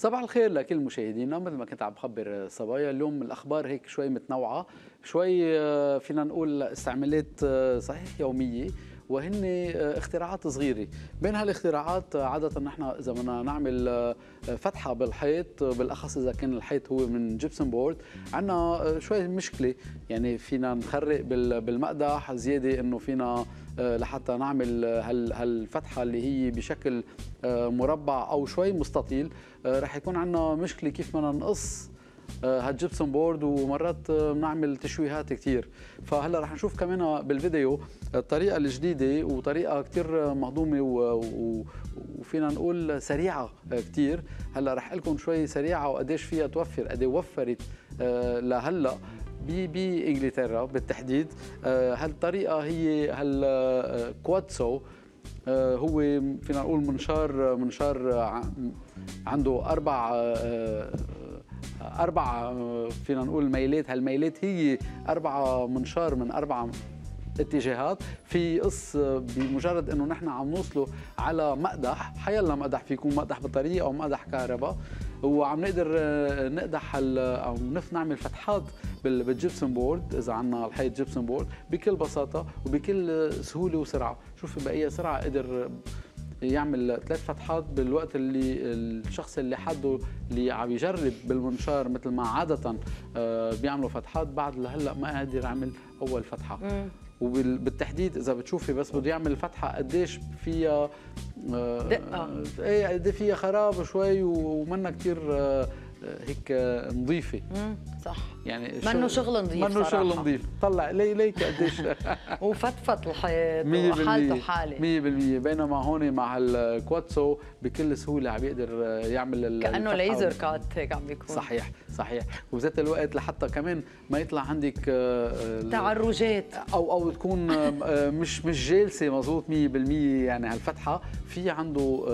صباح الخير لكل مشاهدينا. مثل ما كنت عم بخبر صبايا، اليوم الاخبار هيك شوي متنوعه، شوي فينا نقول استعمالات صحيح يوميه، وهن اختراعات صغيره. بين هالاختراعات عاده نحن اذا بدنا نعمل فتحه بالحيط، بالاخص اذا كان الحيط هو من جبسن بورد، عندنا شوي مشكله. يعني فينا نخرق بالمقدح زياده، انه فينا لحتى نعمل هالفتحه اللي هي بشكل مربع او شوي مستطيل، رح يكون عندنا مشكله كيف بدنا نقص هالجبسون بورد، ومرات بنعمل تشويهات كثير. فهلا رح نشوف كمان بالفيديو الطريقه الجديده، وطريقه كثير مهضومه وفينا نقول سريعه كثير. هلا رح اقول لكم شوي سريعه وقديش فيها توفر، قد وفرت لهلا بانجلترا بالتحديد. هالطريقه هي هالكواتسو، هو فينا نقول منشار عنده أربع فينا نقول ميلات. هالميلات هي 4 منشار من 4 اتجاهات. في قص بمجرد انه نحن عم نوصله على مقدح، حيلا مقدح، في يكون مقدح بطاريه او مقدح كهرباء، وعم نقدر نقدح او نعمل فتحات بالجبسن بورد اذا عندنا الحيط جبسن بورد بكل بساطه وبكل سهوله وسرعه. شوف باي سرعه قدر يعمل 3 فتحات بالوقت اللي الشخص اللي حده اللي عم يجرب بالمنشار مثل ما عاده بيعملوا فتحات، بعد لهلا ما قادر يعمل اول فتحه. وبالتحديد اذا بتشوفي بس بده يعمل فتحه قديش فيها دقه، ايه قد فيها خراب شوي ومنا كثير هيك نظيفه. صح، يعني منه شغل نظيف، منه شغل نظيف. طلع ليك قديش وفتفت الحيط وحالته حاله 100%. بينما هون مع الكواتسو بكل سهوله عم يقدر يعمل كانه ليزر كات هيك عم بيكون. صحيح صحيح. وبذات الوقت لحتى كمان ما يطلع عندك تعرجات او تكون مش جالسه مضبوط 100%. يعني هالفتحه في عنده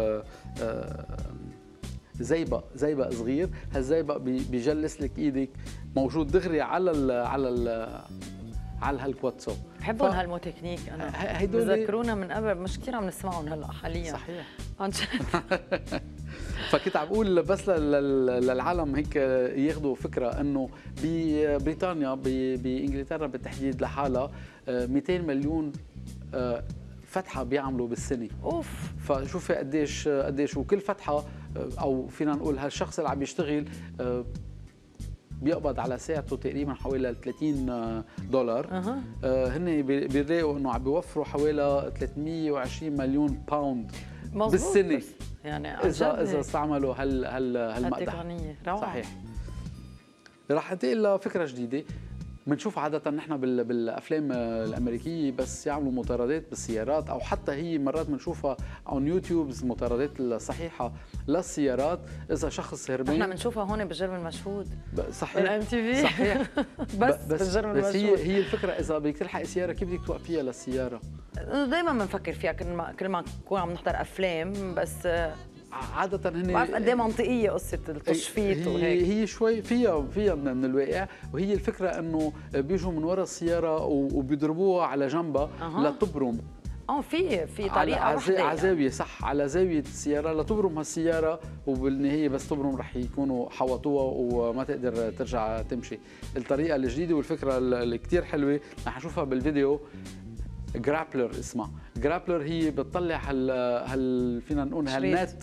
زيبق صغير. هالزيبق بيجلس لك ايدك، موجود دغري على هالكواتسو. بحبهم هالموتكنيك انا، هدول بذكرونا من قبل، مش كثير عم نسمعهم هلا حاليا. صحيح عن جد. فكنت عم بقول بس للعالم هيك ياخذوا فكره انه ببريطانيا بانجلترا بالتحديد لحالها 200 مليون فتحه بيعملوا بالسنه. اوف. فشوفي قديش وكل فتحه، او فينا نقول هالشخص اللي عم يشتغل بيقبض على ساعته تقريبا حوالي $30. هن بيلاقوا انه عم بيوفروا حوالي 320 مليون باوند بالسنه، يعني اذا استعملوا هالمقدح. صحيح. رح انتقل لفكره جديده. بنشوف عادة نحن بالافلام الامريكيه بس يعملوا مطاردات بالسيارات، او حتى هي مرات بنشوفها على يوتيوب المطاردات الصحيحه للسيارات. اذا شخص هربان نحن بنشوفها هون بالجرم المشهود. صحيح بالMTV. صحيح. بس بالجرم المشهود. هي الفكره اذا بدك تلحقي سياره كيف بدك توقفيها للسياره؟ دائما بنفكر فيها كل ما نكون عم نحضر افلام، بس عادة هن بعرف قد ايه منطقية قصة التشفيط وهيك. هي شوي فيها من الواقع. وهي الفكرة انه بيجوا من وراء السيارة وبيضربوها على جنبها لتبرم. في طريقة وحدة على زاوية، صح، على زاوية السيارة لتبرم هالسيارة، وبالنهاية بس تبرم رح يكونوا حوطوها وما تقدر ترجع تمشي. الطريقة الجديدة والفكرة اللي كثير حلوة رح نشوفها بالفيديو. جرابلر اسمها. جرابلر هي بتطلع فينا نقول هالنت،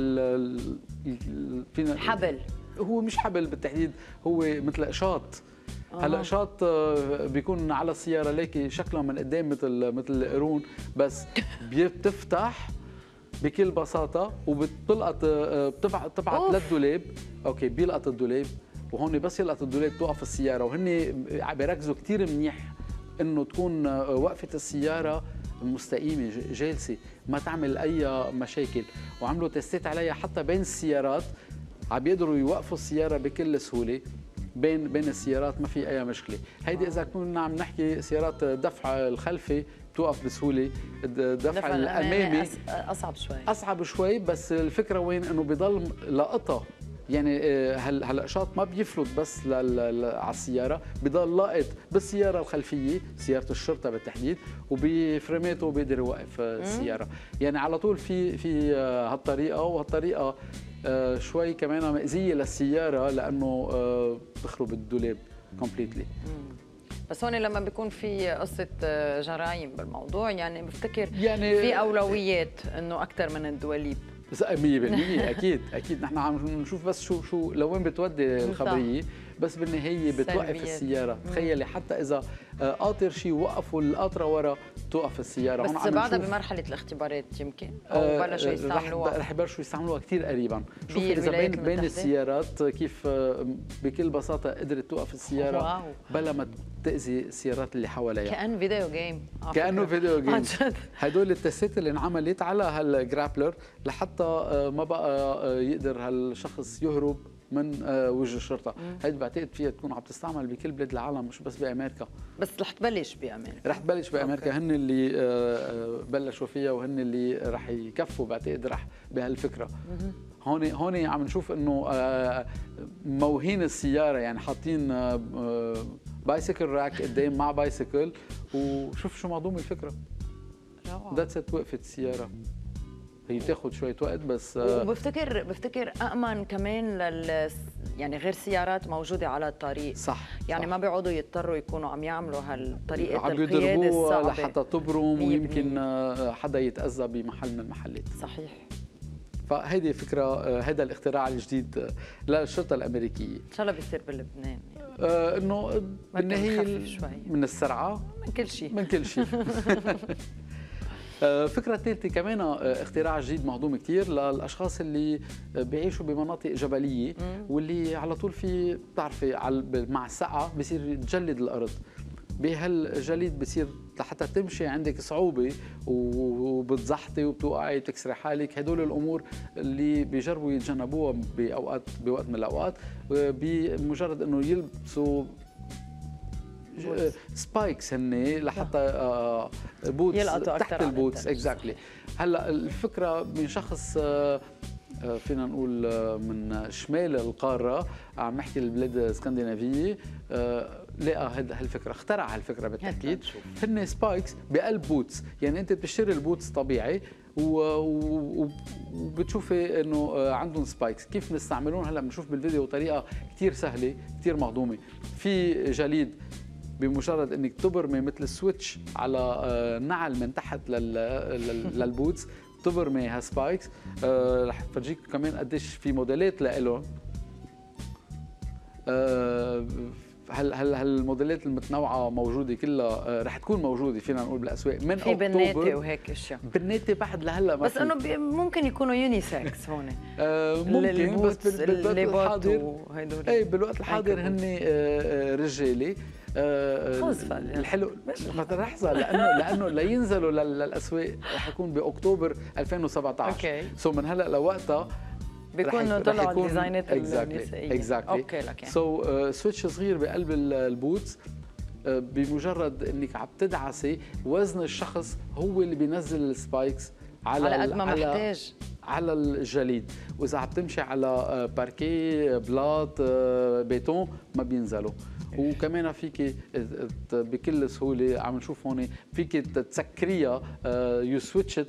فينا حبل. هو مش حبل بالتحديد، هو مثل قشاط. هلا قشاط بيكون على السياره ليكي شكله من قدام مثل القرون، بس بتفتح بكل بساطه وبتلقط بتبعت للدولاب. اوكي، بيلقط الدولاب، وهون بس يلقط الدولاب توقف السياره. وهن عم بيركزوا كثير منيح انه تكون وقفه السياره مستقيمه جالسه، ما تعمل اي مشاكل. وعملوا تستات عليها حتى بين السيارات، عم بيقدروا يوقفوا السياره بكل سهوله بين السيارات، ما في اي مشكله. هيدي اذا كنا عم نحكي سيارات دفع الخلفي بتوقف بسهوله، الدفع الامامي اصعب شوي. بس الفكره وين انه بضل لقطه يعني هالقشاط ما بيفلت بس على السياره، بضل لاقط بالسياره الخلفيه، سياره الشرطه بالتحديد، وبفريماته بيقدر يوقف السياره. يعني على طول في هالطريقه، وهالطريقه شوي كمان مأذيه للسياره لانه بخرب الدولاب كومبليتلي. بس هون لما بيكون في قصة جرائم بالموضوع، يعني بفتكر يعني في أولويات إنه أكثر من الدواليب. 100% اكيد نحن عم نشوف بس شو لوين بتودي الخبريه، بس بالنهايه بتوقف السياره. تخيلي حتى اذا قاطر شيء وقفوا القاطره ورا توقف السياره. بس بعدها بمرحله الاختبارات يمكن او بلشوا يستعملوها، رح يبلشوا يستعملوها كثير قريبا. شوفي اذا بين السيارات كيف بكل بساطه قدرت توقف السياره بلا ما تاذي السيارات اللي حواليها. كأن فيديو جيم، كأنه فيديو جيم. هدول التستات اللي انعملت على هالجرابلر لحتى ما بقى يقدر هالشخص يهرب من وجه الشرطه. هيدي بعتقد فيها تكون عم تستعمل بكل بلاد العالم، مش بس بامريكا. بس رح تبلش بامريكا. رح تبلش بامريكا. هن اللي بلشوا فيها وهن اللي رح يكفوا بعتقد رح بهالفكره. هون عم نشوف انه موهين السياره، يعني حاطين بايسكل راك قدام مع بايسكل، وشوف شو مهضوم الفكره. ذاتس ات، وقفت السياره. هي بتاخذ شويه وقت بس. وبفتكر امن كمان يعني غير سيارات موجوده على الطريق. صح. يعني صح. ما بيقعدوا يضطروا يكونوا عم يعملوا هالطريقه عم القياده الصعبه لحتى تبرم، ويمكن حدا يتاذى بمحل من المحلات. صحيح. فهيدي فكره، هذا الاختراع الجديد للشرطه الامريكيه. ان شاء الله بيصير بلبنان انه بالنهايه من السرعه، من كل شيء، من كل شيء. فكرة ثالثة كمان اختراع جديد مهضوم كثير للأشخاص اللي بيعيشوا بمناطق جبلية، واللي على طول في بتعرفي مع السقعة بصير تجلد الأرض. بهالجليد بصير لحتى تمشي عندك صعوبة وبتزحطي وبتوقعي بتكسري حالك. هدول الأمور اللي بيجربوا يتجنبوها بوقت من الأوقات بمجرد إنه يلبسوا سبايكس هن لحتى بوتس تحت البوتس. اكزاكتلي. هلا الفكره من شخص فينا نقول من شمال القاره، عم نحكي البلاد الاسكندنافيه، لقى هالفكره، اخترع هالفكره بالتاكيد. هن سبايكس بقلب بوتس، يعني انت بتشتري البوتس طبيعي وبتشوفي انه عندهم سبايكس. كيف بنستعملون؟ هلا بنشوف بالفيديو طريقه كثير سهله كثير مهضومه. في جليد بمجرد انك تبرمي مثل السويتش على نعل من تحت للبوتس، تبرمي هالسبايكس. رح فرجيك كمان قديش في موديلات لإلهم. هالموديلات المتنوعه موجوده كلها، رح تكون موجوده فينا نقول بالاسواق من في اكتوبر. بناتي وهيك اشياء. بناتي بعد لهلا ما بس انه ممكن يكونوا يونيسكس هون. ممكن، بس بالوقت الحاضر اي بالوقت الحاضر هن رجالي. الحلو لحظه، لانه لينزلوا للاسواق رح يكون باكتوبر 2017. اوكي. سو من هلا لوقتها بيكونوا طلعوا الديزاينات النسائيه. اكزاكتلي. اوكي لك يعني. سو سويتش صغير بقلب البوتس، بمجرد انك عم تدعسي وزن الشخص هو اللي بينزل السبايكس على قد ما محتاج على الجليد. واذا عم تمشي على باركيه بلاط بيتون ما بينزلوا. وكمان فيك بكل سهوله، عم نشوف هون فيك تسكريها، يو سويتش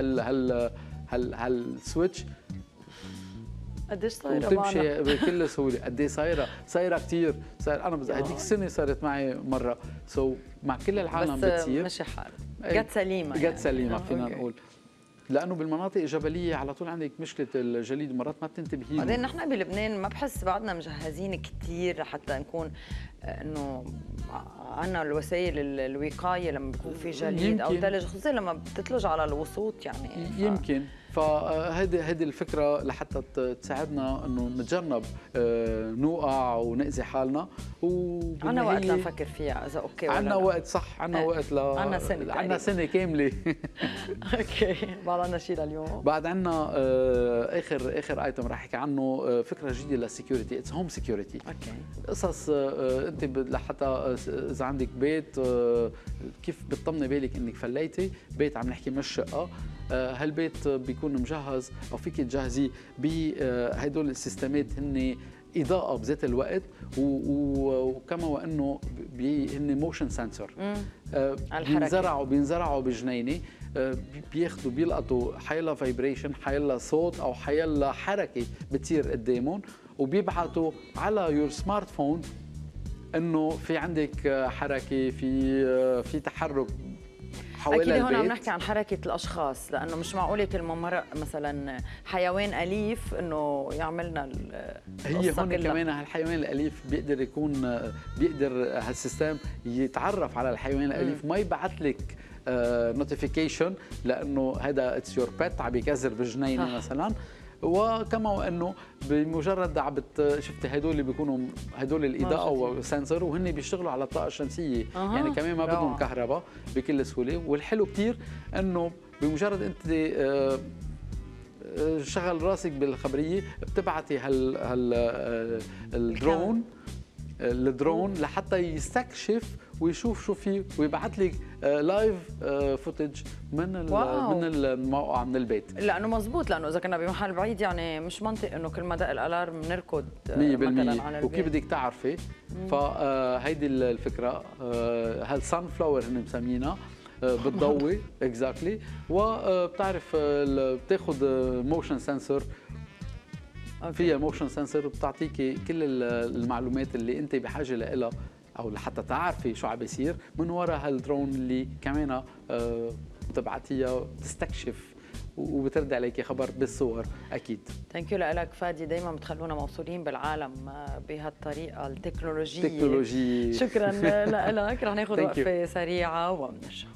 هالسويتش قديش صايره وتمشي بكل سهوله. قد ايه صايره كثير. انا هذيك السنه صارت معي مره. مع كل العالم بتصير، ماشي حال جت سليمه، جت سليمه فينا نقول. لانه بالمناطق الجبليه على طول عندك مشكله الجليد، مرات ما بتنتبهي. بعدين نحن بلبنان ما بحس بعدنا مجهزين كثير لحتى نكون انه عندنا الوسائل الوقايه لما بيكون في جليد او ثلج، خصوصا لما بتثلج على الوسوط يعني. يمكن فهذه الفكره لحتى تساعدنا انه نتجنب نوقع ونأذي حالنا. عنا وقت لنفكر فيها اذا اوكي ولا عنا وقت. صح، عنا وقت. عنا سنه كامله. اوكي. بعد عنا شيء لليوم. بعد عنا اخر ايتم رح احكي عنه، فكره جديده للسكيورتي. اتس هوم سكيورتي. اوكي. قصص انت لحتى اذا عندك بيت، كيف بتطمني بالك انك فليتي بيت. عم نحكي مش شقه. هالبيت بيكون يكون مجهز او فيك تجهزيه بهدول السيستمات هن اضاءه بذات الوقت وكما وانه هن موشن سنسور بينزرعوا بجنينه، بياخذوا بيلقطوا حيلا فايبريشن، حيلا صوت او حيلا حركه بتصير قدامهم، وبيبعثوا على يور سمارت فون انه في عندك حركه، في تحرك حوالي أكيد. البيت. هون عم نحكي عن حركة الأشخاص، لأنه مش معقولة كل ما مرق مثلا حيوان أليف إنه يعملنا هي هون كمان هالحيوان الأليف بيقدر هالسيستم يتعرف على الحيوان الأليف، ما يبعث لك نوتيفيكيشن لأنه هذا اتس يور بيت عم يكزر بجنينه مثلا. وكما وانه بمجرد شفتي هدول اللي بيكونوا هدول الاضاءه والسنسور وهن بيشتغلوا على الطاقه الشمسيه، يعني كمان ما بدهم كهرباء بكل سهوله. والحلو كثير انه بمجرد انت شغل راسك بالخبريه بتبعتي الدرون لحتى يستكشف ويشوف شو في، ويبعث لك لايف فوتج من الموقع من البيت. لانه مزبوط، لانه اذا كنا بمحل بعيد يعني مش منطق انه كل ما دق الالارم نركض 100%. مثلا على البيت. وكيف بدك تعرفي؟ فهيدي الفكره. هالسان فلاور هن مسمينها، بتضوي اكزاكتلي، وبتعرف بتاخذ موشن سنسور، فيها موشن سنسور بتعطيكي كل المعلومات اللي انت بحاجه لها او لحتى تعرفي شو عم بيصير من وراء هالدرون اللي كمان بتبعتيها تستكشف وبترد عليكي خبر بالصور. اكيد. ثانك يو لك فادي، دائما بتخلونا موصولين بالعالم بهالطريقه التكنولوجيه. شكرا لك. رح ناخذ وقفه سريعه وبنرجع.